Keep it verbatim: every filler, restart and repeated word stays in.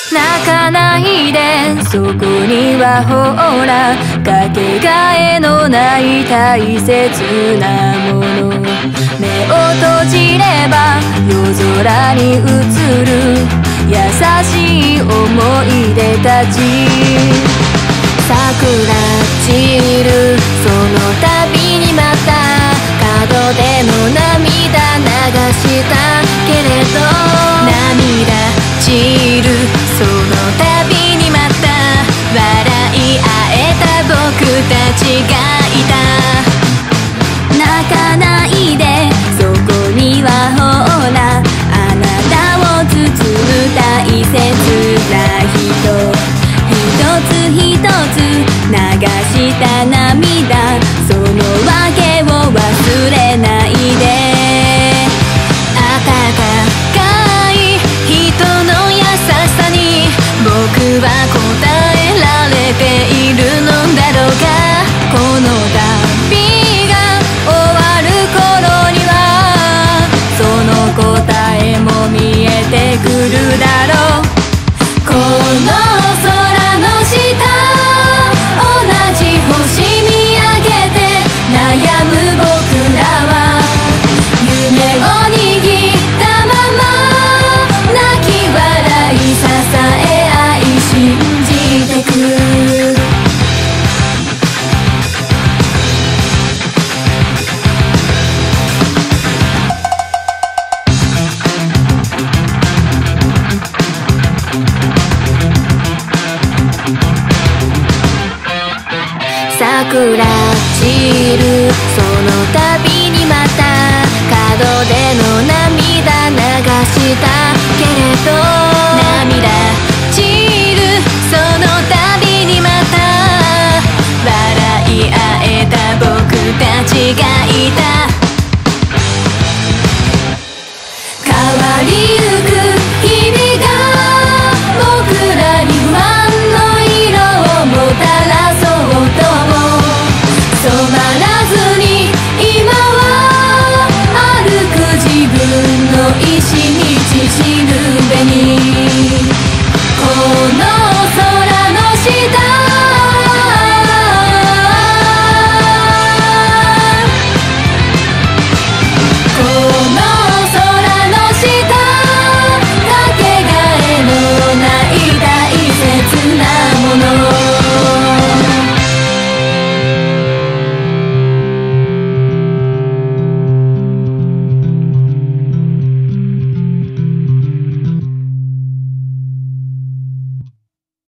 泣かないで、そこにはほらかけがえのない大切なもの。目を閉じれば夜空に映る優しい思い出たち。桜散るその度にまた角での涙流したけれど、涙散るその度にまた笑い合えた僕たちがいた。泣かないで、そこにはほらあなたを包む大切な人。一つ一つ流した涙、その訳を忘れないで。温かい人の優しさに僕は答えられているのだろうか。この旅が終わる頃にはその答えも見えてくるだろう。この空の下、同じ星見上げて悩む僕らは夢を握ったまま泣き笑い支え合い信じてく。桜散るその度にまた角での涙流したけれど、